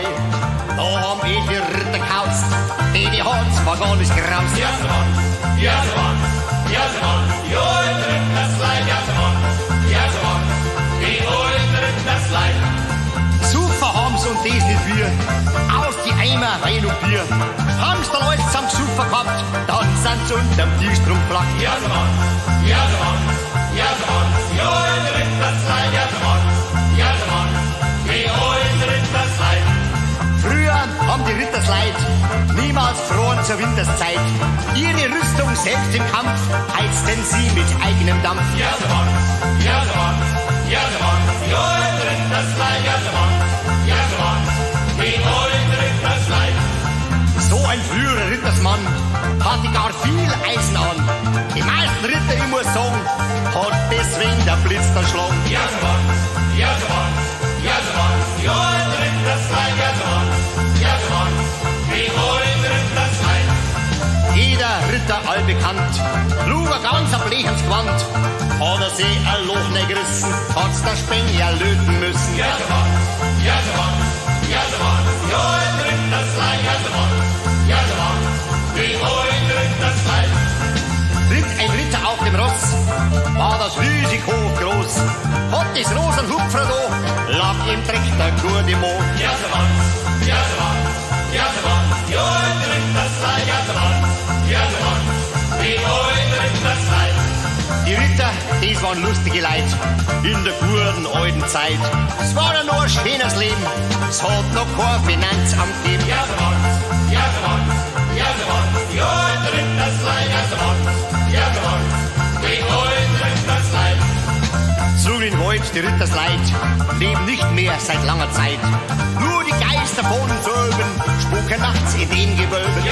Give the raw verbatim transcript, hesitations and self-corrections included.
Heu. Da haben eh die Ritter gehaust, die die Holz war gar nicht geraust. Ja, so Mann, ja, so Mann, ja, so Mann, die Olden Rittersleid, ja, so Mann, ja, so Mann, die Olden Rittersleid. Super haben's und das nicht wir, aus die Eimer Wein und Bier. Haben's dann alles zusammen Super gehabt, dann sind's unterm Tisch drum flach. Ja, so Mann, ja, so Mann, ja, so Mann, die Olden Rittersleid, ja, so Mann, ja, so Mann, die Olden Rittersleid. Früher haben die Rittersleid niemals froren zur Winterszeit. Ihre Rüstung selbst im Kampf heizten sie mit eigenem Dampf. Ja, so Mann, ja, so Mann, ja, so Mann, die Olden Rittersleid, ja, so Mann, ja, so Mann, die Olden Rittersleid. So ein früherer Rittersmann hatte gar viel Eisen an. Die meisten Ritter, ich muss sagen, hat deswegen der Blitz erschlagen. Ja, so Mann, ja, so Mann, ja, so Mann, die Olden Rittersleid, ja, so Mann, ja, so Mann, die Olden Rittersleid. Jeder Ritter allbekannt, trug ein ganz bleches Gewand. Hat er sich ein Loch nicht gerissen, hat's der Spengler löten müssen. Ja, so Mann, ja, so Mann, ja, so Mann, die Olden Rittersleid, ja, so Mann, ja, so Mann, die Olden Rittersleid. Ritt ein Ritter auf dem Ross, war das riesig hoch groß. Hat das Rosenhupfer da, lag im Dreck der gute Mo. Ja, so Mann, ja, so Mann, ja, so Mann, die Olden Rittersleid, ja, so Mann, ja, so Mann, die Olden Rittersleid. Die Ritter, das waren lustige Leid in der guten alten Zeit. Es war ja noch ein schönes Leben, es hat noch kein Finanzamt gegeben. Ja, so Mann, ja, so Mann, ja, so Mann, die Olden Rittersleid, ja, so Mann, ja, so Mann, die Olden Rittersleid. Zurück in den Wald, die Rittersleid leben nicht mehr seit langer Zeit. Nur die Geister von den Söben spuken nachts in den Gewölben. Ja,